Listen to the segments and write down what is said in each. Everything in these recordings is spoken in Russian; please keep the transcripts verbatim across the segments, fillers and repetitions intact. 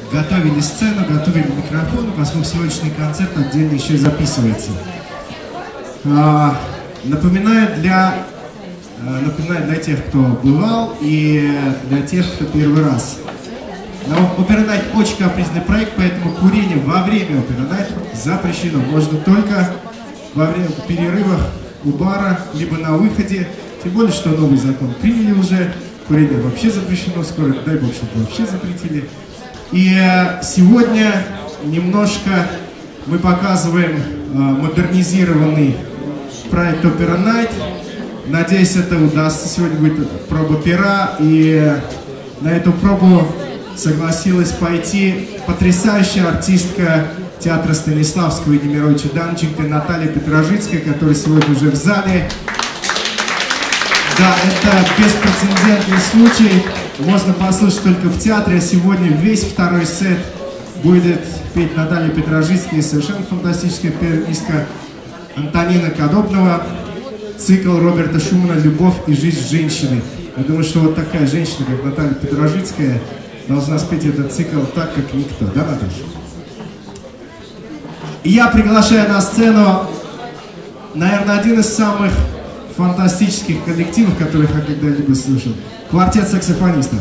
готовили сцену, готовили микрофон, поскольку сегодняшний концерт отдельно еще записывается. А, напоминаю, для, а, напоминаю для тех, кто бывал, и для тех, кто первый раз. Opera Night очень капризный проект, поэтому курение во время Opera Night запрещено. Можно только во время перерывов у бара, либо на выходе. Тем более, что новый закон приняли уже. Курение вообще запрещено скоро, дай бог, чтобы вообще запретили. И сегодня немножко мы показываем э, модернизированный проект Opera Night. Надеюсь, это удастся. Сегодня будет проба пера, и на эту пробу согласилась пойти потрясающая артистка театра Станиславского и Немировича Данченко Наталья Петрожицкая, которая сегодня уже в зале. Да, это беспрецедентный случай. Можно послушать только в театре. А сегодня весь второй сет будет петь Наталья Петрожицкая и совершенно фантастическая пианистка Антонина Кадобнова. Цикл Роберта Шумана «Любовь и жизнь женщины». Я думаю, что вот такая женщина, как Наталья Петрожицкая, должна спеть этот цикл так, как никто. Да, Наташа? И я приглашаю на сцену, наверное, один из самых фантастических коллективов, которых я когда-либо слышал. Квартет саксофонистов.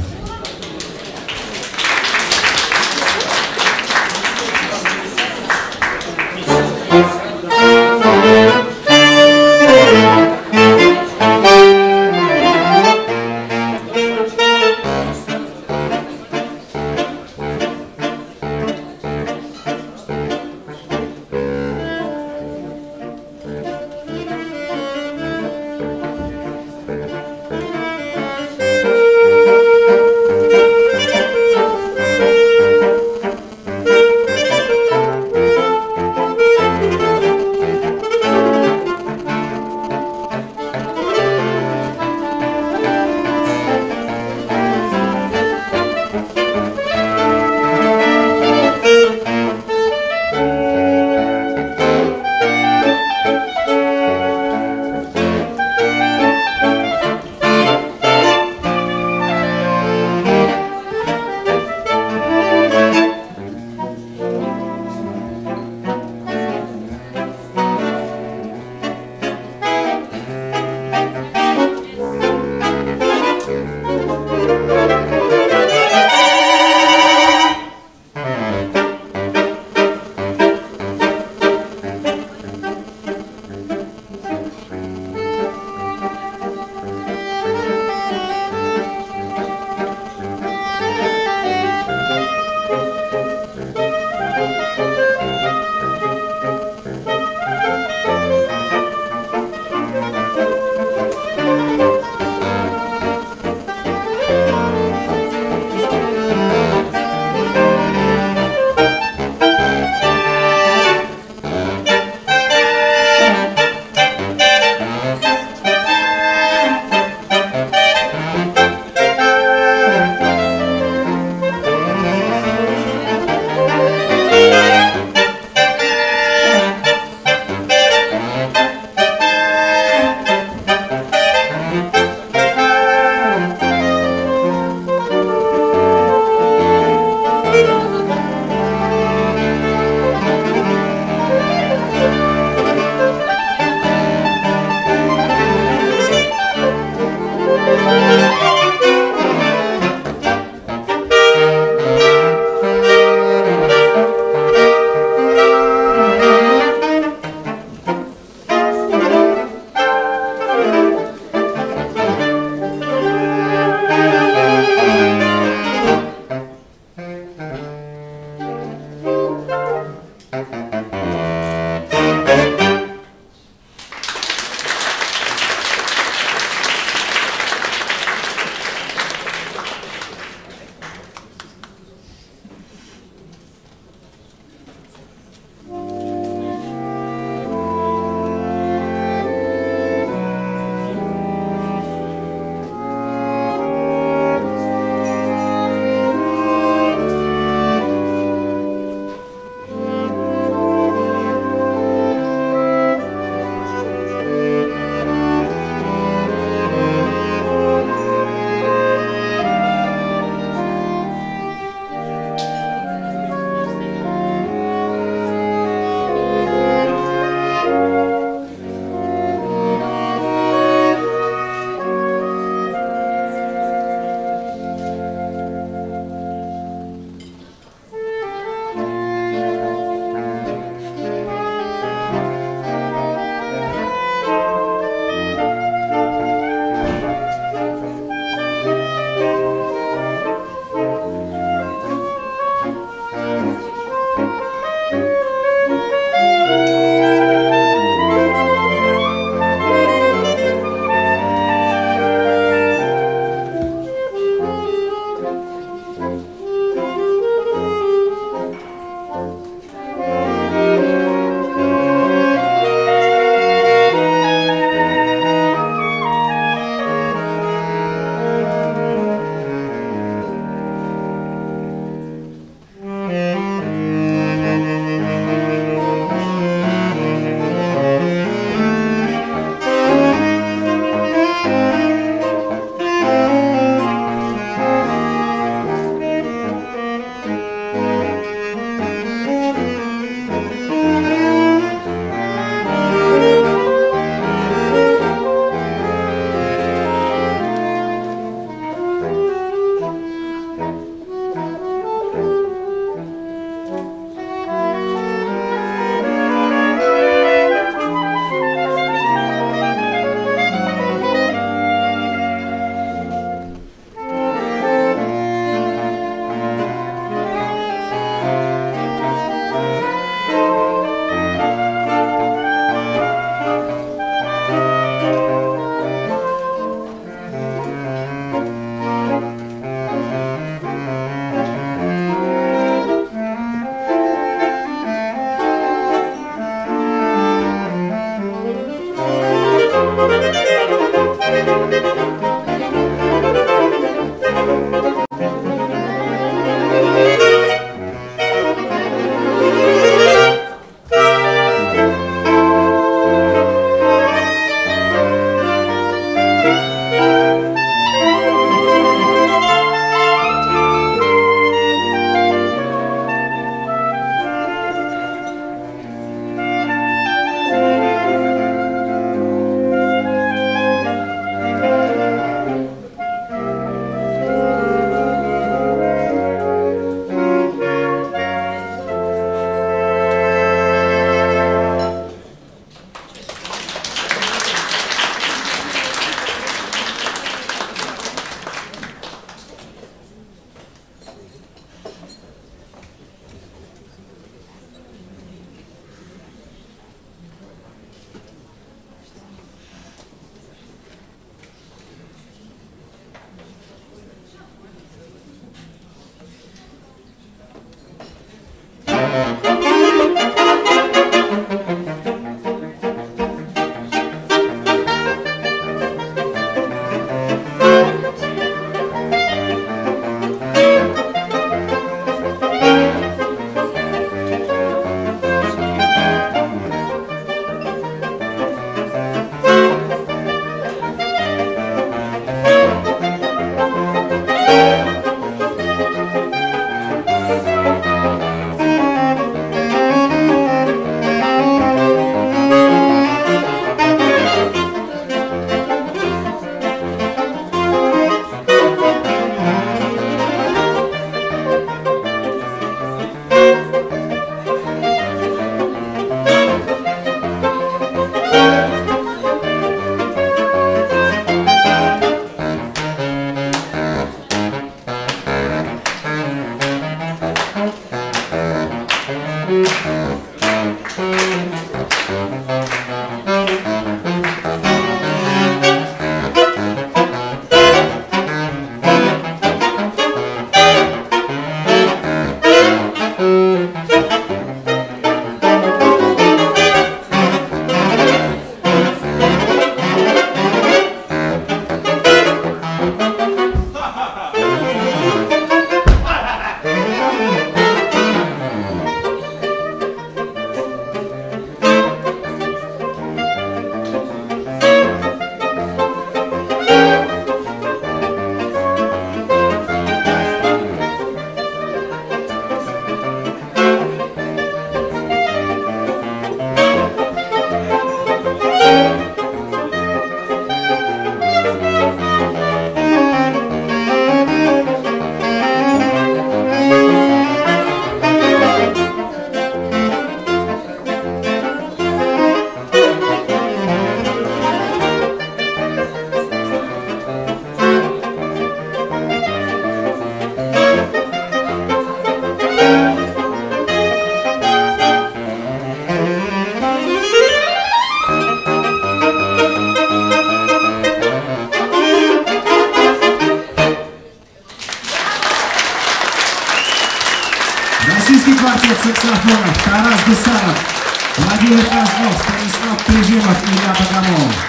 Российский квартет саксофонов Тарас Гусаров, Владимир Козлов, Станислав Прижимов и Илья Богомолов.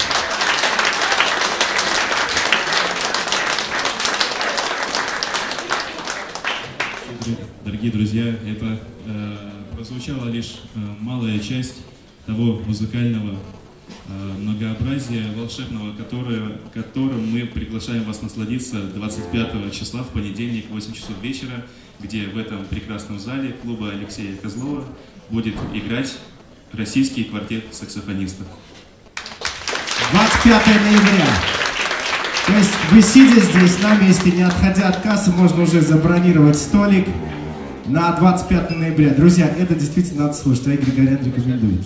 дорогие друзья, это э, прозвучала лишь э, малая часть того музыкального э, многообразия волшебного, которое, которым мы приглашаем вас насладиться двадцать пятого числа в понедельник в восемь часов вечера, где в этом прекрасном зале клуба Алексея Козлова будет играть российский квартет саксофонистов. двадцать пятого ноября. То есть вы, сидя здесь с нами, если не отходя от кассы, можно уже забронировать столик на двадцать пятого ноября. Друзья, это действительно надо слушать, а Игорь Григорян рекомендует.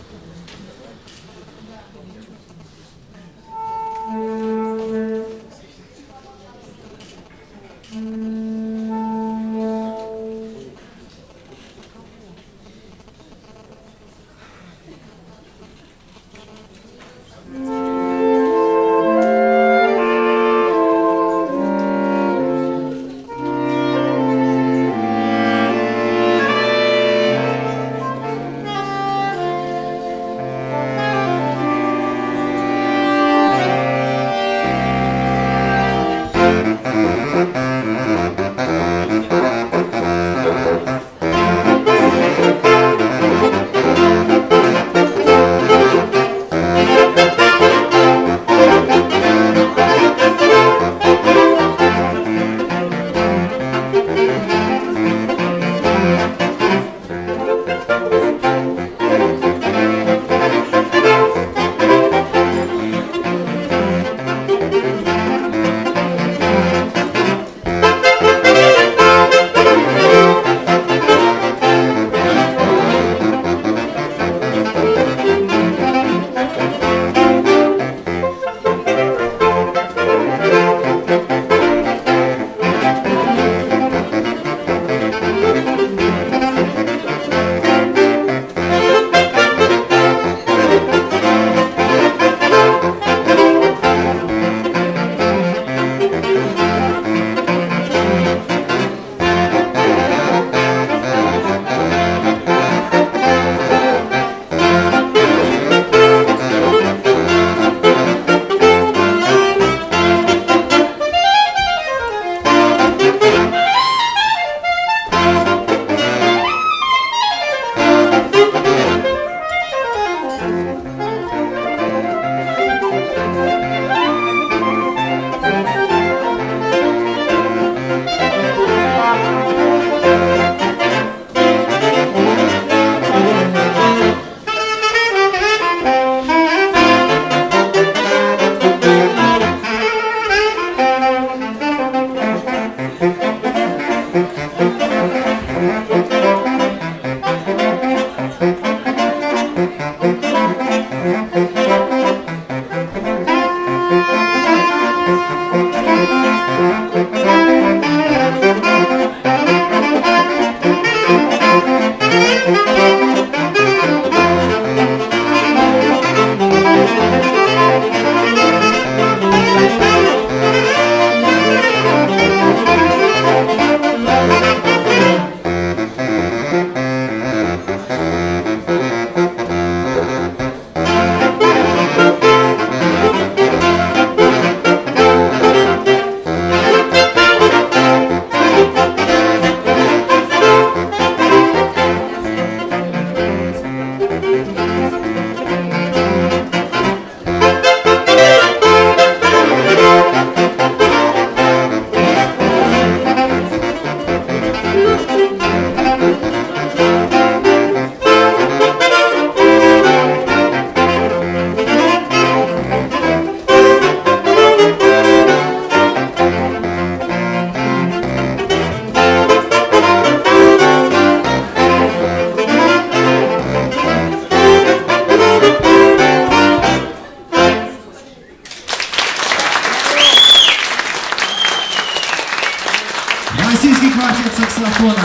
Российский квартет саксофона.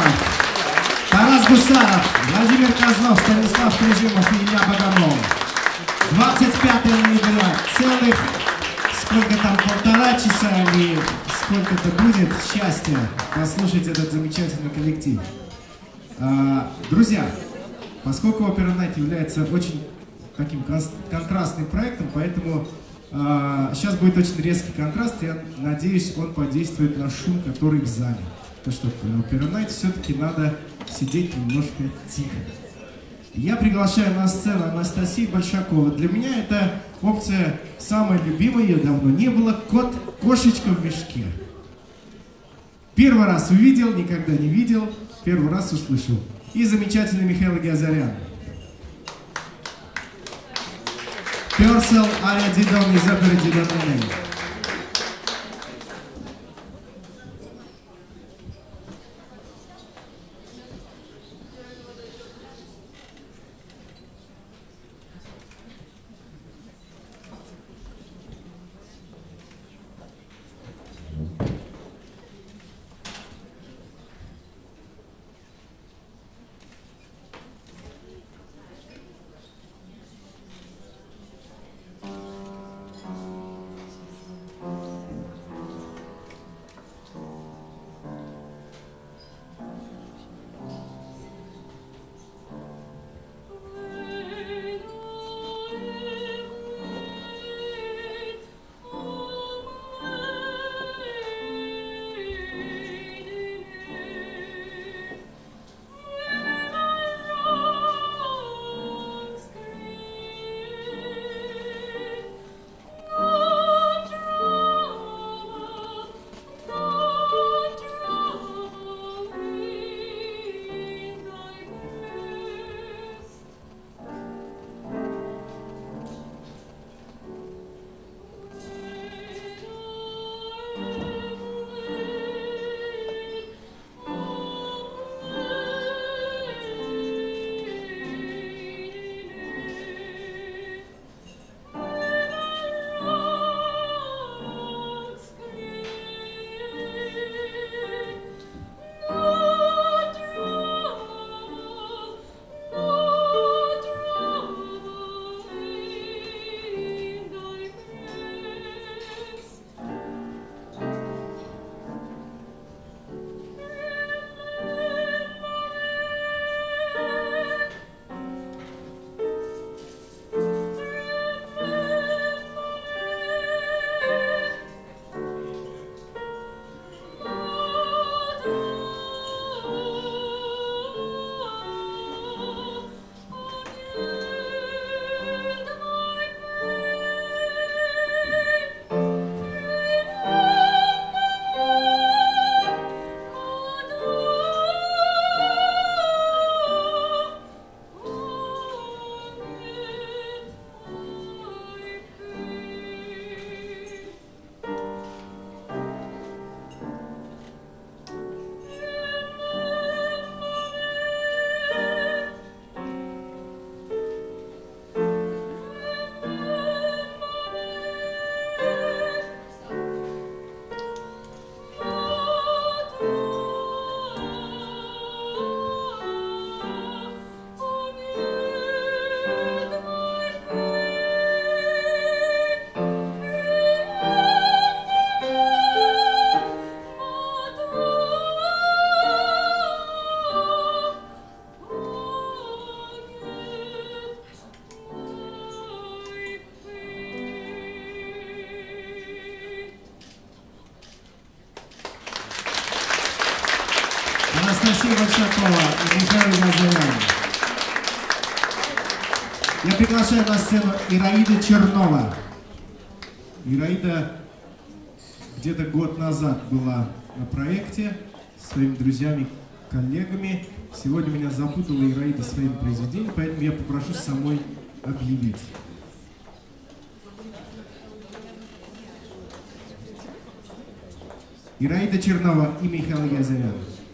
Тарас Гусаров, Владимир Козлов, Станислав Крижимов и Илья Богомол. двадцать пятого ноября. Целых, сколько там, полтора часа или сколько это будет счастья послушать этот замечательный коллектив. А, друзья, поскольку Opera Night является очень таким контрастным проектом, поэтому а, сейчас будет очень резкий контраст. Я надеюсь, он подействует на шум, который в зале. то что на Opera Night все-таки надо сидеть немножко тихо. Я приглашаю на сцену Анастасию Большакову. Для меня эта опция самая любимая, ее давно не было. Кот, кошечка в мешке. Первый раз увидел, никогда не видел, первый раз услышал. И замечательный Михаил Газарян. Персел, ария Дидон из оперы Дидон. Анастасия Большакова и Михаил Газарян. Я приглашаю на сцену Ираида Чернова. Ираида где-то год назад была на проекте с своими друзьями, коллегами. Сегодня меня запутала Ираида своим произведением, поэтому я попрошу самой объявить. Ираида Чернова и Михаил Газарян.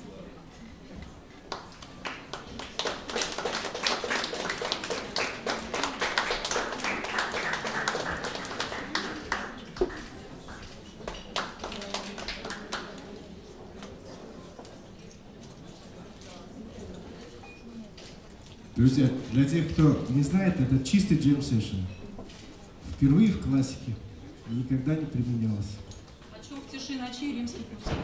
Друзья, для тех, кто не знает, это чистый джем-сессион. Впервые в классике, никогда не применялось. Хочу в тиши ночи римский певец.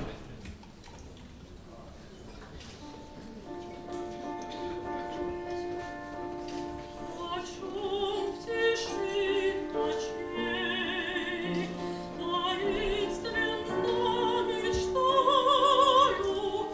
Таинственно мечтаю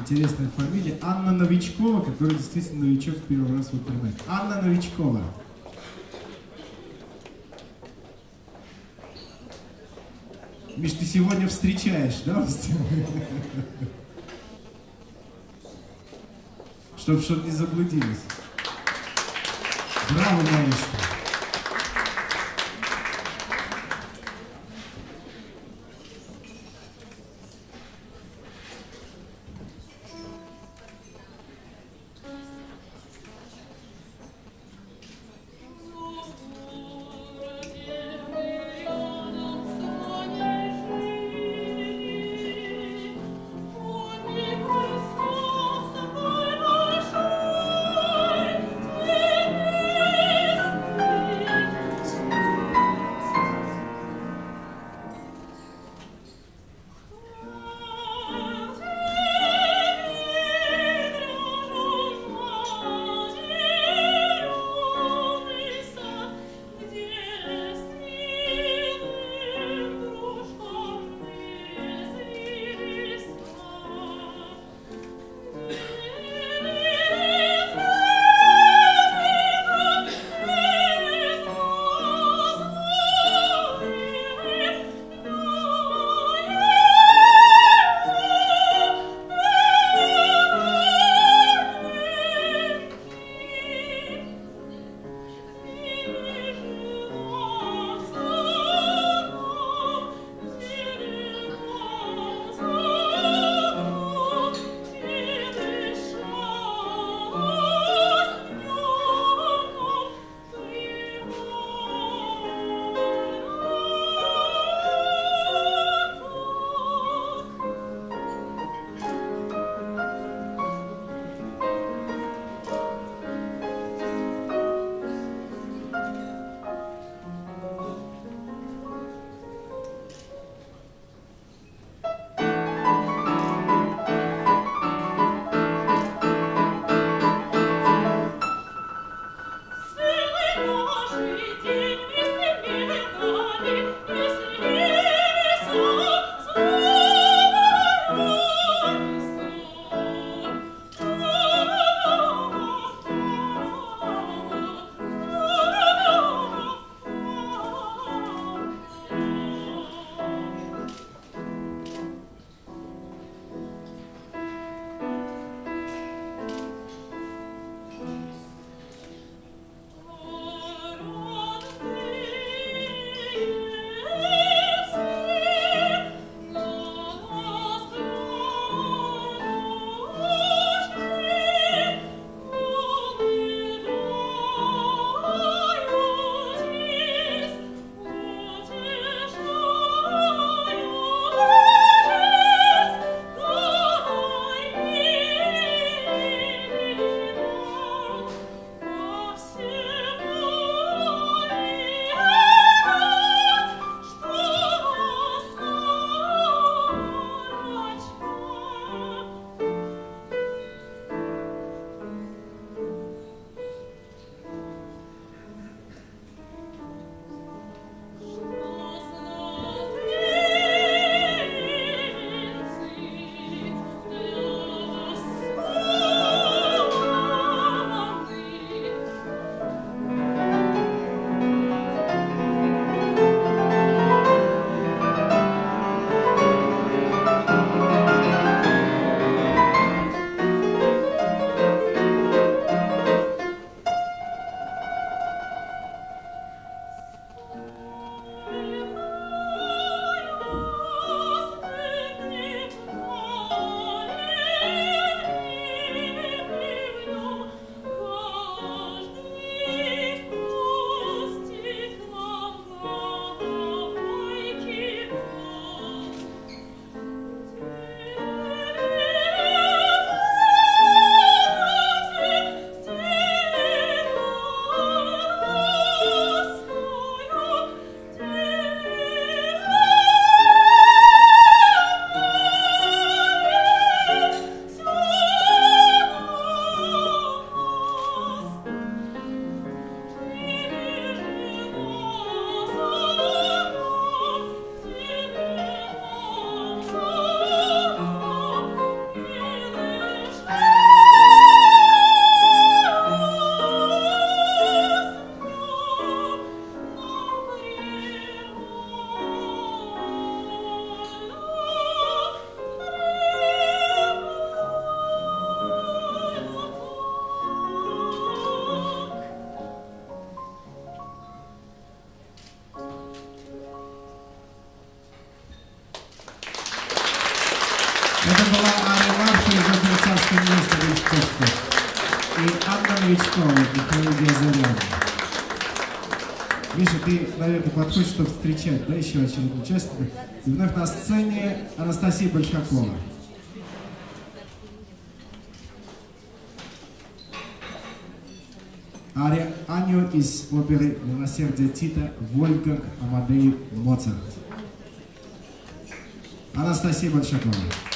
интересная фамилия. Анна Новичкова, которая действительно новичок первый раз в интернете. Анна Новичкова. Миш, ты сегодня встречаешь, да? Чтоб, чтоб не заблудились. Браво, маэстро. Это была Аня Марша из оперы «Царское место» Римского. И Анна Новичкова, Михаил Газарян. Миша, ты, наверное, подходишь, чтобы встречать, да, еще очередной участника. И вновь на сцене Анастасия Большакова. Ария Аню из оперы «Милосердие Тита» Вольфганг Амадей Моцарт. Анастасия Большакова.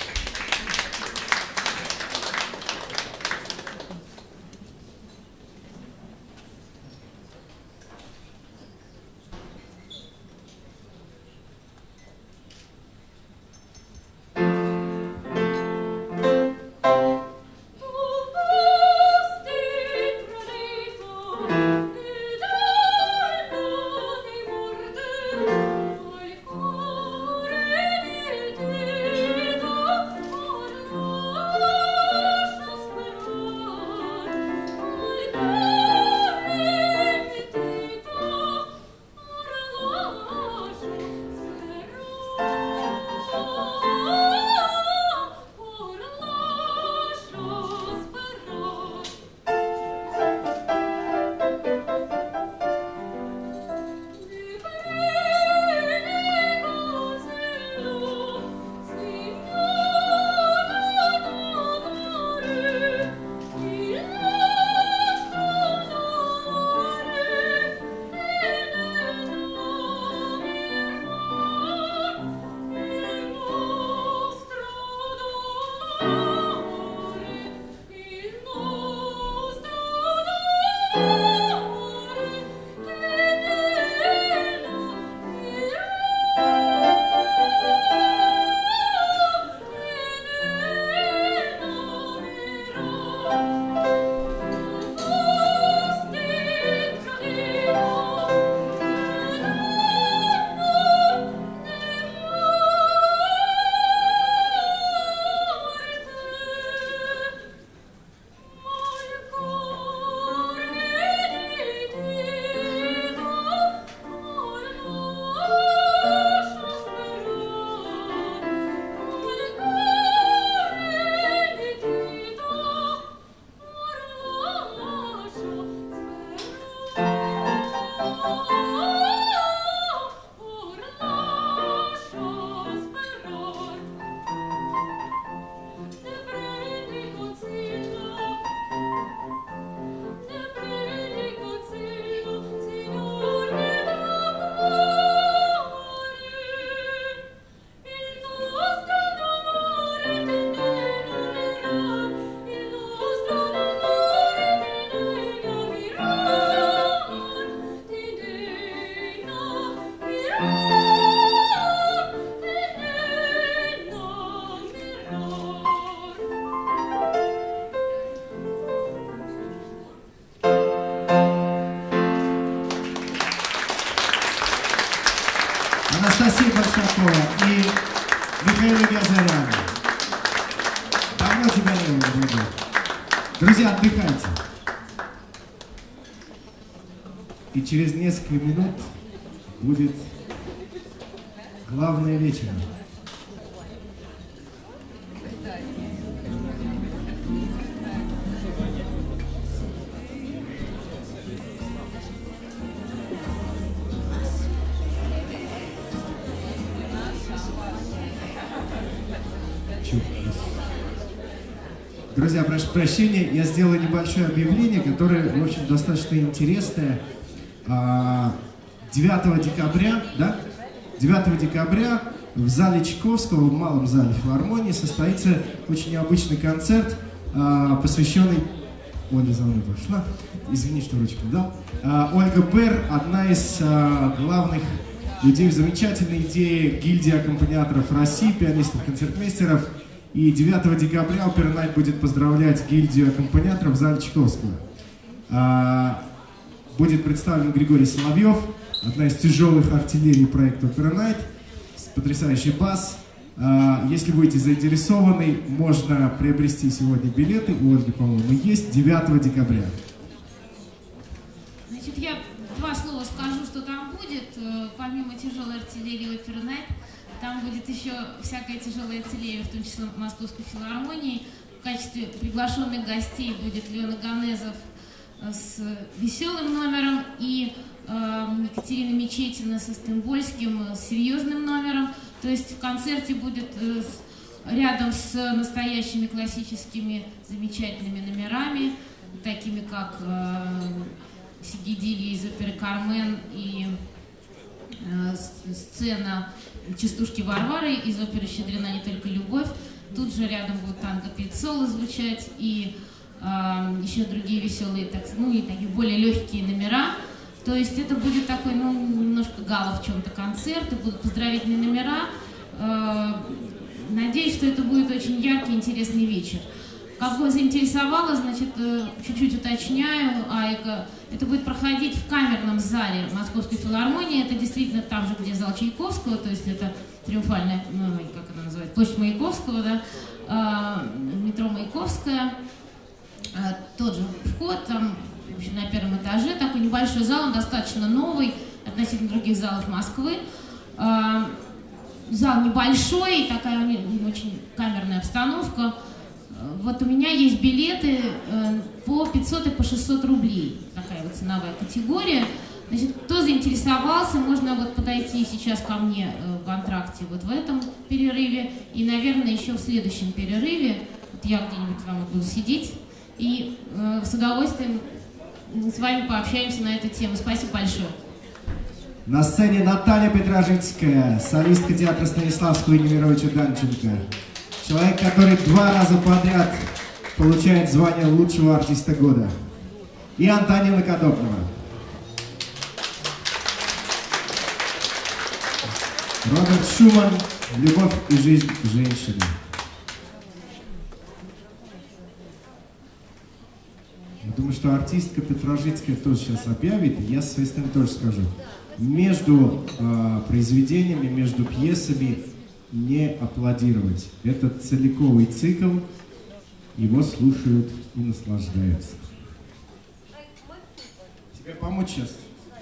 Анастасия Большакова и Михаил Газарян. Давно тебя не было. Друзья, отдыхайте. И через несколько минут будет главное вечер. Друзья, прошу прощения, я сделаю небольшое объявление, которое, в общем, достаточно интересное. девятого декабря, да? девятого декабря в зале Чайковского, в малом зале филармонии, состоится очень необычный концерт, посвященный... Оля за мной пошла. Извини, что ручку дал. Ольга Бер, одна из главных людей в замечательной идее гильдии аккомпаниаторов России, пианистов-концертмейстеров. И девятого декабря Opera Night будет поздравлять гильдию аккомпаниаторов в зале Чайковского. А, будет представлен Григорий Соловьев, одна из тяжелых артиллерий проекта Opera Night, потрясающий бас. А, если будете заинтересованы, можно приобрести сегодня билеты, у Ольги, по-моему, есть, девятого декабря. Значит, я два слова слово скажу, что там будет. Помимо тяжелой артиллерии Opera Night, там будет еще всякая тяжелая артиллерия, в том числе Московской филармонии. В качестве приглашенных гостей будет Лена Ганезов с веселым номером и э, Екатерина Мечетина со Стамбульским с серьезным номером. То есть в концерте будет э, с, рядом с настоящими классическими замечательными номерами, такими как э, Сигидилья из оперы «Кармен» и э, сцена «Частушки Варвары» из оперы «Щедрена не только любовь». Тут же рядом будет танго Пиццоло звучать и э, еще другие веселые, так, ну и такие более легкие номера. То есть это будет такой, ну, немножко гала в чем-то концерт, и будут поздравительные номера. Э, надеюсь, что это будет очень яркий, интересный вечер. Кого заинтересовало, значит, чуть-чуть уточняю, Айка, это будет проходить в камерном зале Московской филармонии. Это действительно там же, где зал Чайковского, то есть это триумфальная, ну, как она называется, площадь Маяковского, да, а, метро Маяковская. А, тот же вход, там, в общем, на первом этаже, такой небольшой зал, он достаточно новый относительно других залов Москвы. А, зал небольшой, такая очень камерная обстановка. Вот у меня есть билеты по пятьсот и по шестьсот рублей, такая вот ценовая категория. Значит, кто заинтересовался, можно вот подойти сейчас ко мне в антракте вот в этом перерыве и, наверное, еще в следующем перерыве. Вот я где-нибудь вам буду сидеть и э, с удовольствием с вами пообщаемся на эту тему. Спасибо большое. На сцене Наталья Петрожицкая, солистка театра Станиславского и Немировича Данченко. Человек, который два раза подряд получает звание лучшего артиста года. И Антонина Кадобнова. Роберт Шуман «Любовь и жизнь женщины». Я думаю, что артистка Петрожицкая тоже сейчас объявит, и я со своей стороны тоже скажу. Между э, произведениями, между пьесами не аплодировать. Это целиковый цикл, его слушают и наслаждаются. Тебе помочь сейчас?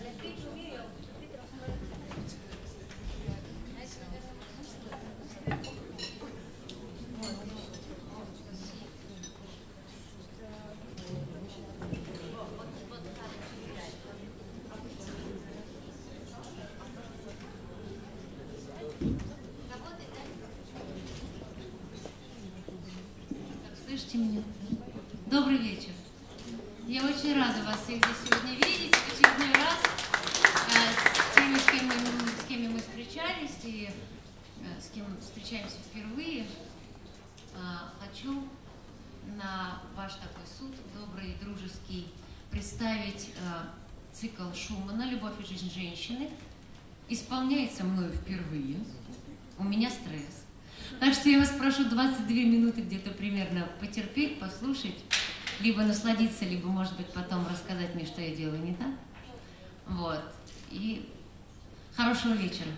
Слышите меня? Добрый вечер. Я очень рада вас всех здесь сегодня видеть. В очередной раз с теми, с кем мы, с кем мы встречались и с кем встречаемся впервые, хочу на ваш такой суд, добрый, дружеский, представить цикл Шумана «Любовь и жизнь женщины». Исполняется мною впервые. У меня стресс. Так что я вас прошу двадцать две минуты где-то примерно потерпеть, послушать, либо насладиться, либо, может быть, потом рассказать мне, что я делаю не так. Вот. И хорошего вечера.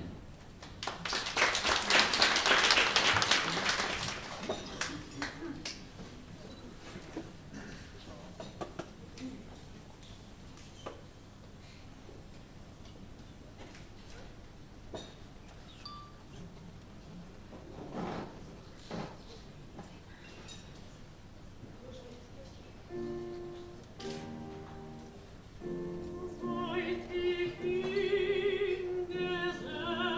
Wollt ich ihn gesehen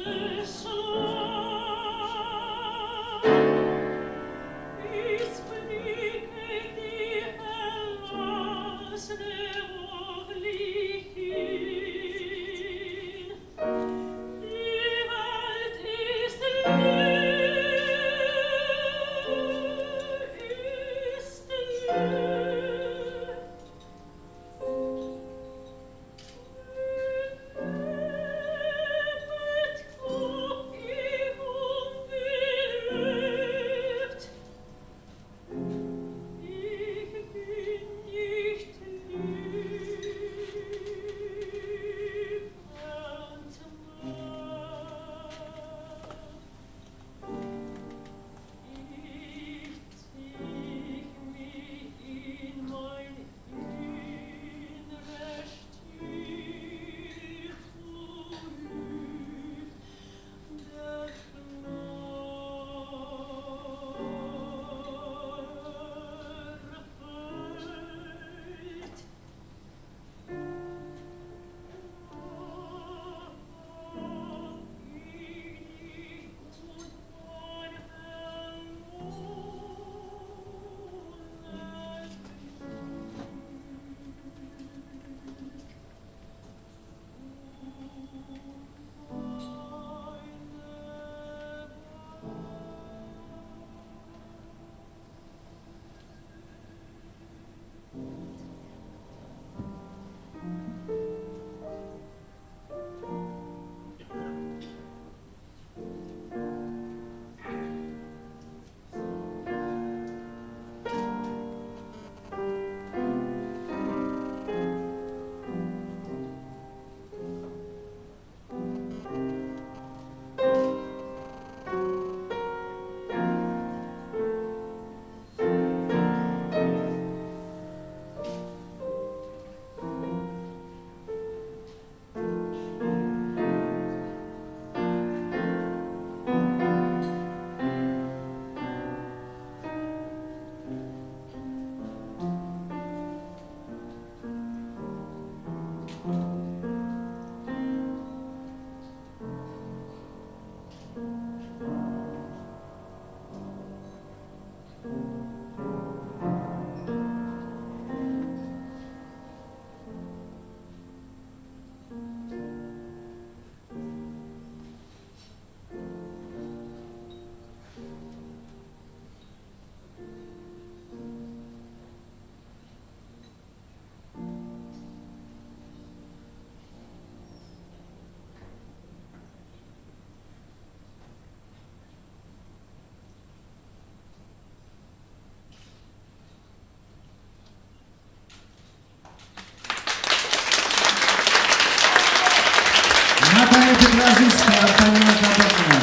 Наталья Петрожицкая, Антонина Кадетная.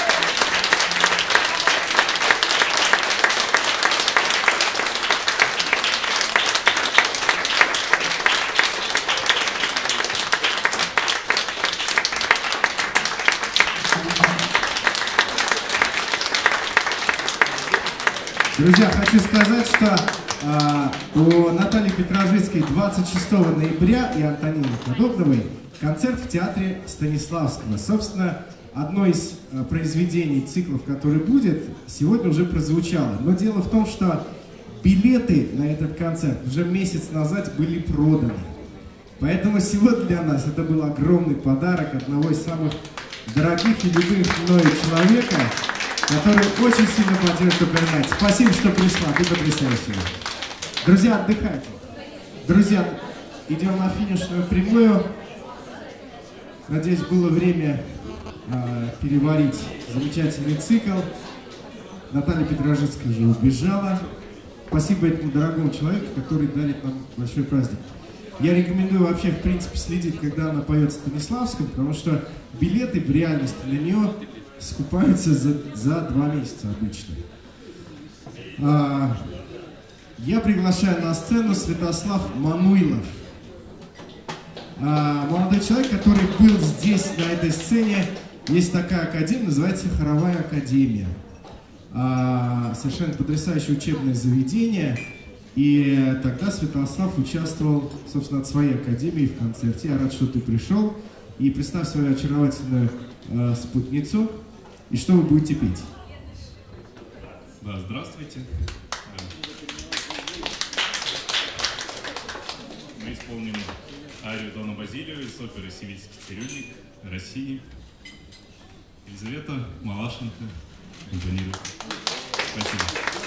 Друзья, хочу сказать, что а, у Натальи Петрожицкой двадцать шестого ноября и Антонины Кадетновой концерт в театре Станиславского. Собственно, одно из а, произведений циклов, который будет, сегодня уже прозвучало. Но дело в том, что билеты на этот концерт уже месяц назад были проданы. Поэтому сегодня для нас это был огромный подарок одного из самых дорогих и любимых мною человека, который очень сильно поддерживает Опернайт. Спасибо, что пришла, ты потрясающая. Друзья, отдыхайте. Друзья, идем на финишную прямую. Надеюсь, было время э, переварить замечательный цикл. Наталья Петрожицкая же убежала. Спасибо этому дорогому человеку, который дарит нам большой праздник. Я рекомендую вообще, в принципе, следить, когда она поет в Станиславском, потому что билеты в реальности на нее скупаются за, за два месяца обычно. А, я приглашаю на сцену Святослав Мануилов. А, молодой человек, который был здесь, на этой сцене. Есть такая академия, называется Хоровая академия. А, совершенно потрясающее учебное заведение. И тогда Святослав участвовал, собственно, от своей академии в концерте. Я рад, что ты пришел. И представь свою очаровательную э, спутницу. И что вы будете петь? Да, здравствуйте. Мы исполним арию Дона Базилио из оперы «Сивильский цирюльник» России. Елизавета Малашенко компонирует. Спасибо.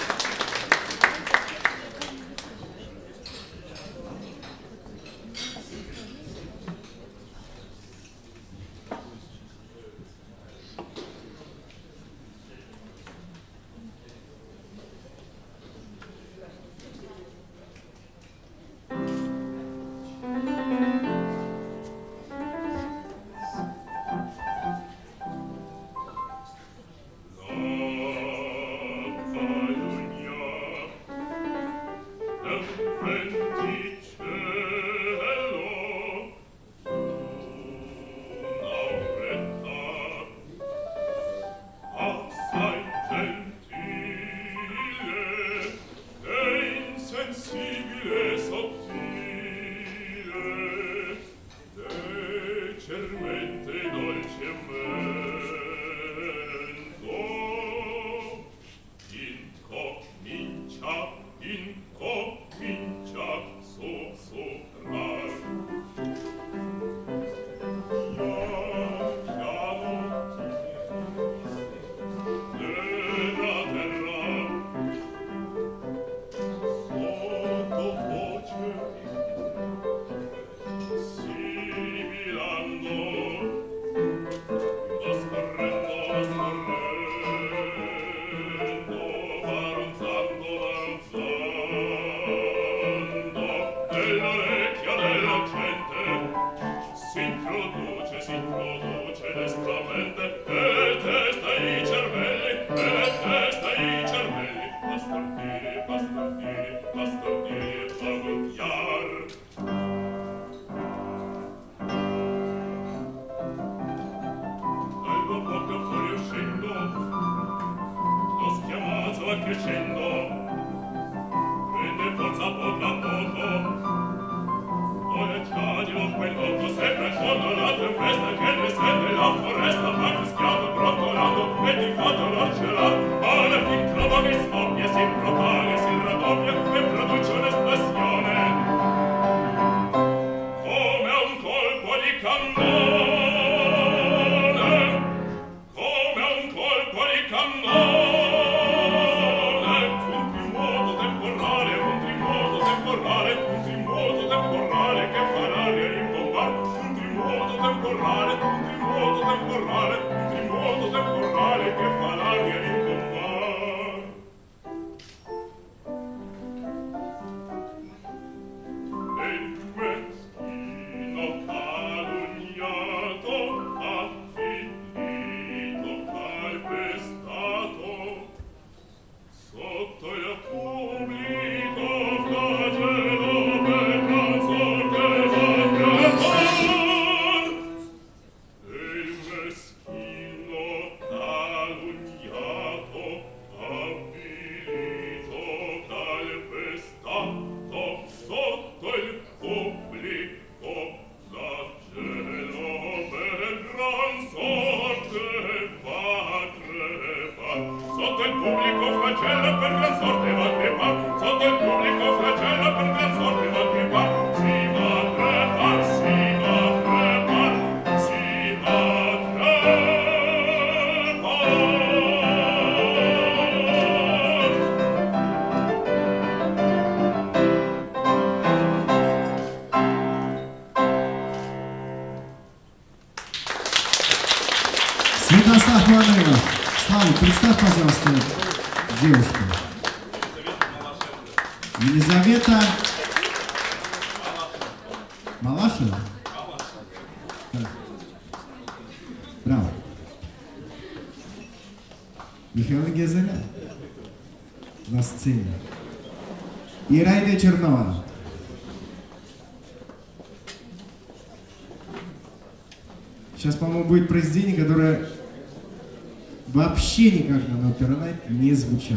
Святослав Манеев. Слава, представь, пожалуйста, девушку. Елизавета Малашева? Браво. Михаил Гезеля на сцене. И Райда Чернова. Сейчас, по-моему, будет произведение, которое вообще никак на Opera Night не звучало.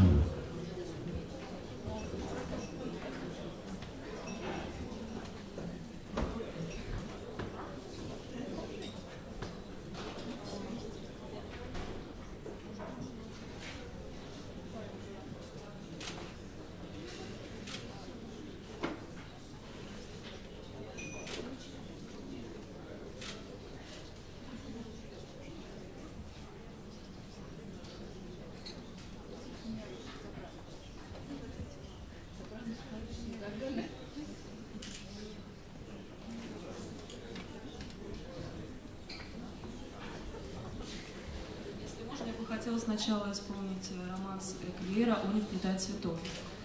хотела сначала исполнить романс Эклера «Он не вплетает цветов».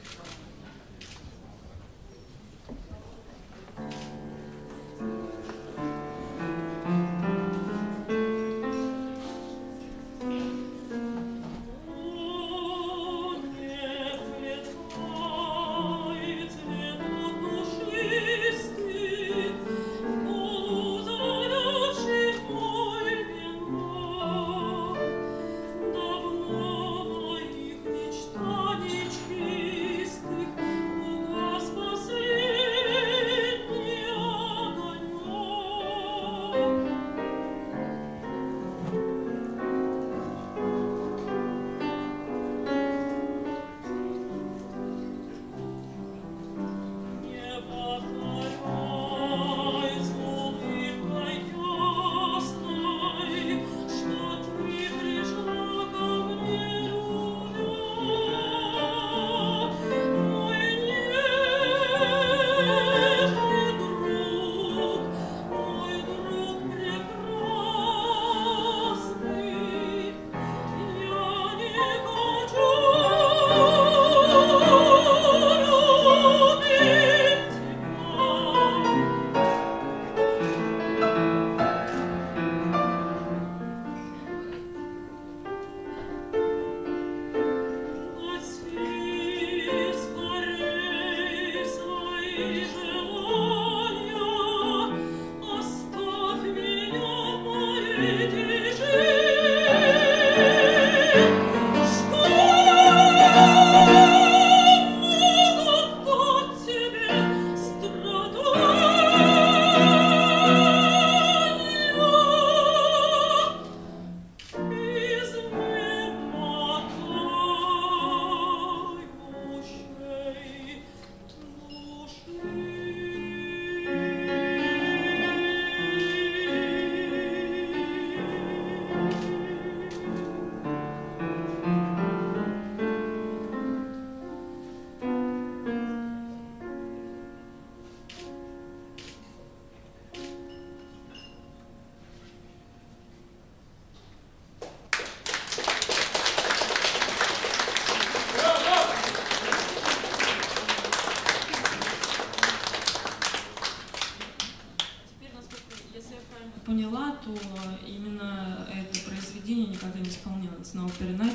Поняла, то именно это произведение никогда не исполнялось на опере Найт.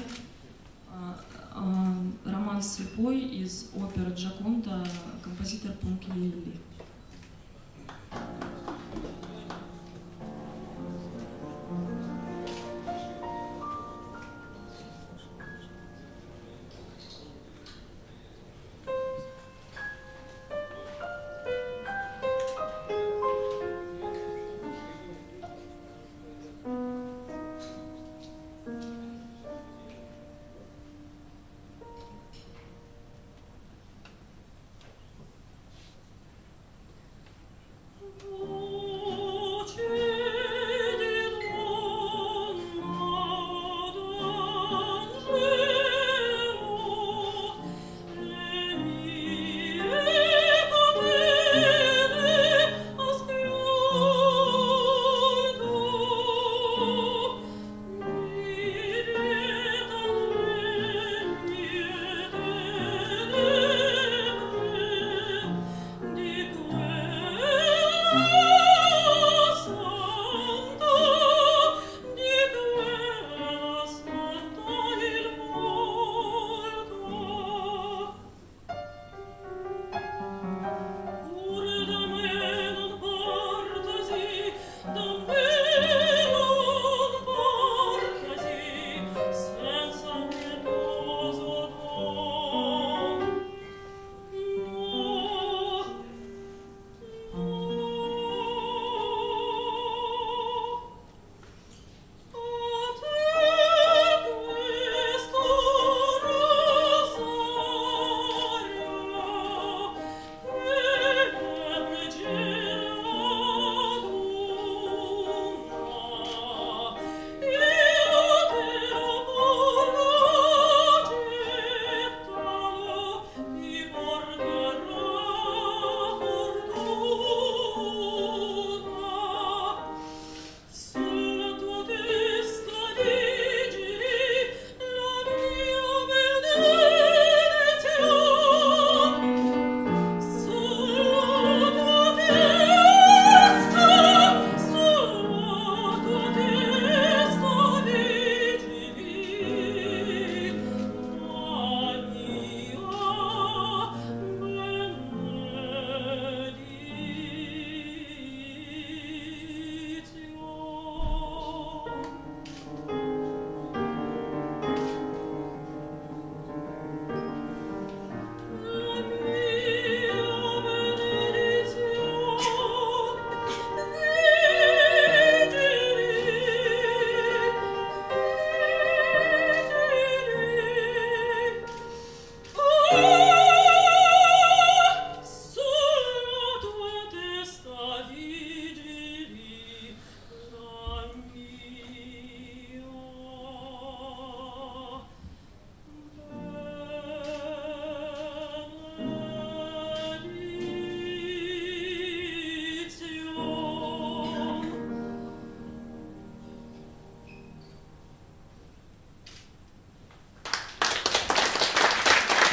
Роман «Слепой» из оперы Джаконда, композитор Пункелелли.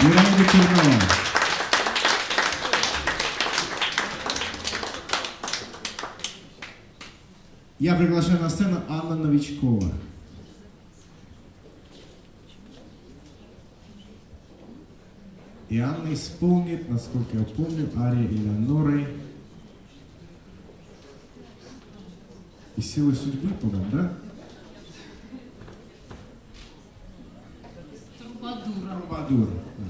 Вероника Чернова. Я приглашаю на сцену Анна Новичкова. И Анна исполнит, насколько я помню, арию Элеоноры и силы судьбы, по-моему, да? Трубадура. Трубадур. Да.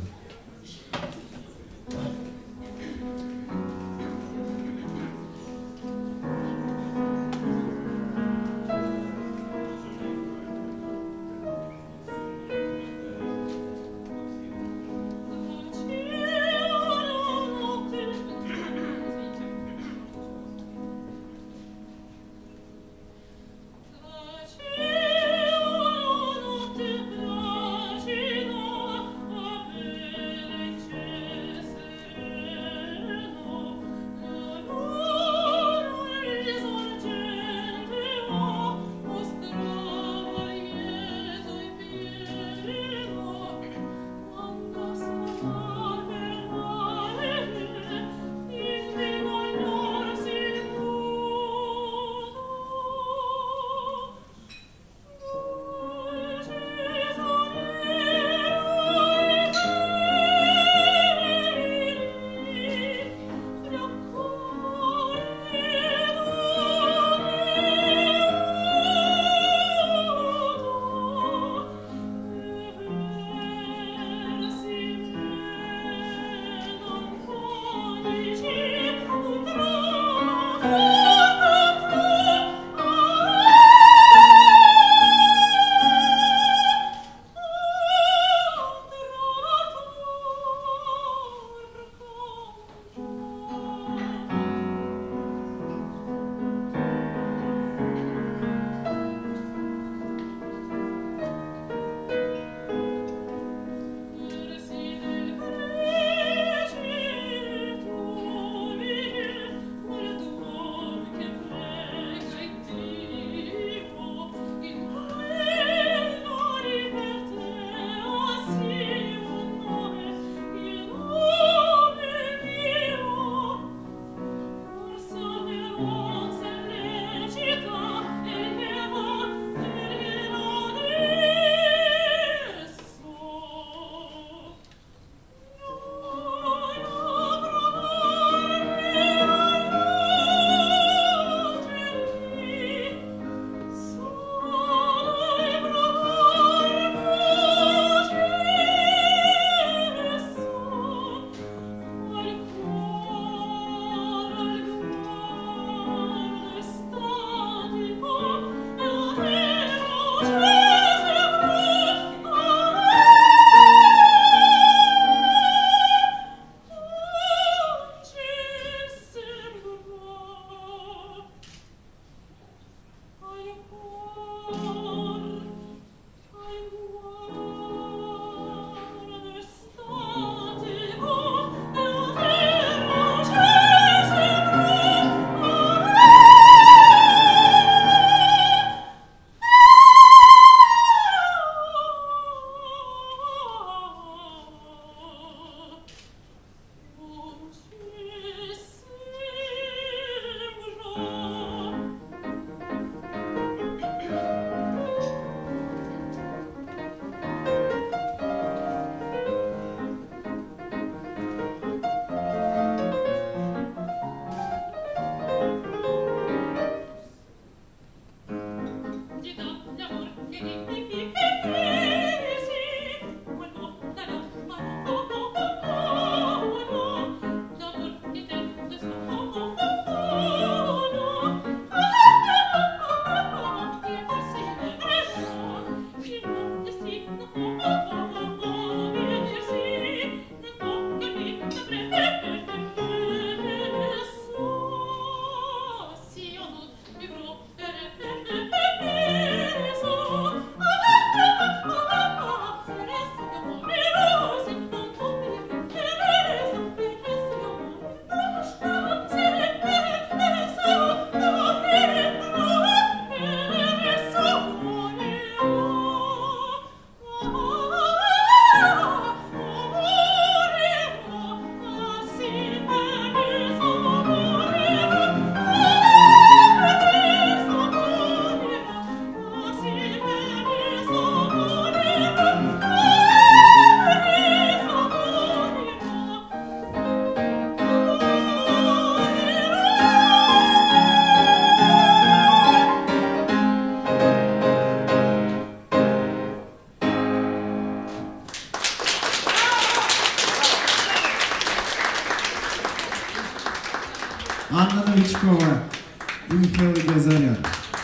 Новичкова и Михаила Газаряна.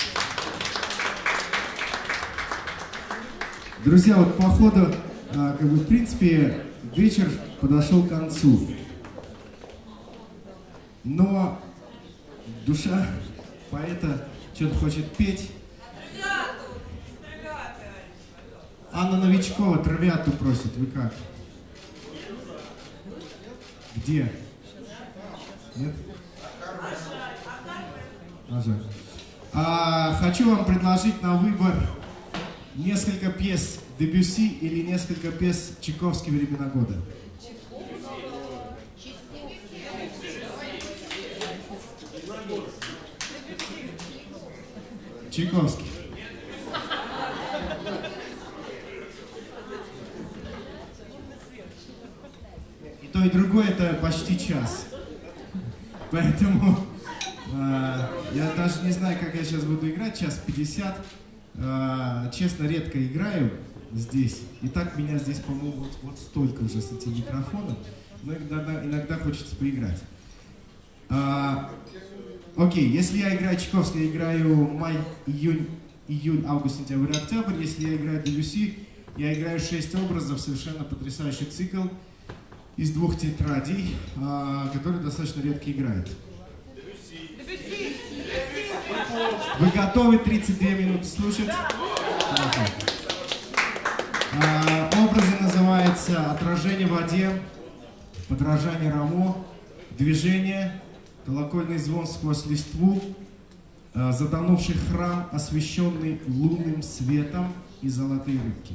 Друзья, вот по ходу, как бы, в принципе, вечер подошел к концу. Но душа поэта что-то хочет петь. Анна Новичкова травиату просит. Вы как? Где? Нет? А, жаль. А, хочу вам предложить на выбор несколько пьес Дебюсси или несколько пьес Чайковского «Времена года». Чайковский. И то, и другое это почти час. Поэтому э, я даже не знаю, как я сейчас буду играть. Час пятьдесят. Э, честно, редко играю здесь. И так меня здесь, по-моему, вот, вот столько уже с этим микрофоном. Но иногда, иногда хочется поиграть. Э, окей, если я играю Чайковский, я играю май, июнь, июль, август, сентябрь, октябрь. Если я играю Дебюсси, я играю шесть образов, совершенно потрясающий цикл из двух тетрадей, э, который достаточно редко играет. Вы готовы тридцать две минуты слушать? Э, образы называются «Отражение в воде», «Подражание Рамо», «Движение», «Колокольный звон сквозь листву», э, «Затонувший храм, освещенный лунным светом» и «Золотые рыбки».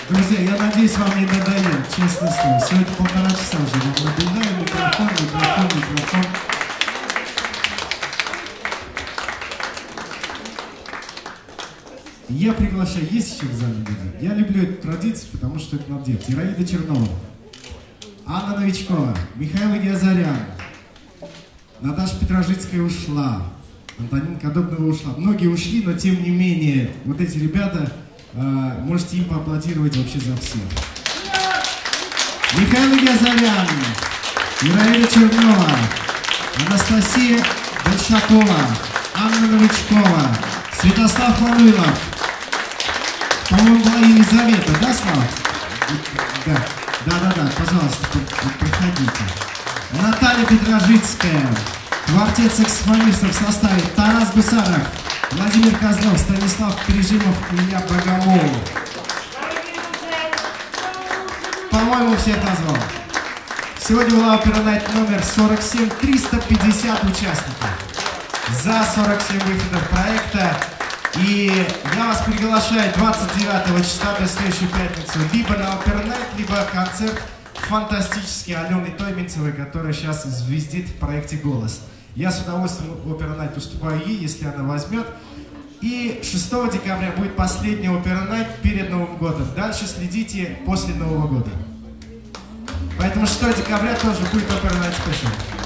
Друзья, я надеюсь, вам не надоело, честное слово. Сегодня полтора часа уже вам наблюдаю. Микрофон, микрофон, микрофон. Я приглашаю, есть еще в зале люди? Я люблю эту традицию, потому что это надо делать. Ираида Чернова, Анна Новичкова, Михаил Ягиазарян, Наташа Петрожицкая ушла, Антонина Кадобнова ушла. Многие ушли, но тем не менее, вот эти ребята, э, можете им поаплодировать вообще за всех. Михаил Ягиазарян, Ираида Чернова, Анастасия Большакова, Анна Новичкова, Святослав Мануилов. По-моему, была Елизавета, да, Слава? Да, да, да, да, пожалуйста, приходите. Наталья Петрожицкая, квартет саксофонистов в составе Тарас Гусаров, Владимир Козлов, Станислав Пережимов, Илья Богомолов. По-моему, всех назвал. Сегодня была Opera Night номер сорок семь, триста пятьдесят участников. За сорок семь выходов проекта. И я вас приглашаю двадцать девятого числа, до следующей пятницы, либо на Opera Night, либо концерт фантастический Алены Тойминцевой, которая сейчас звездит в проекте «Голос». Я с удовольствием в Opera Night уступаю ей, если она возьмет. И шестого декабря будет последний Opera Night перед Новым годом. Дальше следите после Нового года. Поэтому шестого декабря тоже будет Opera Night Special.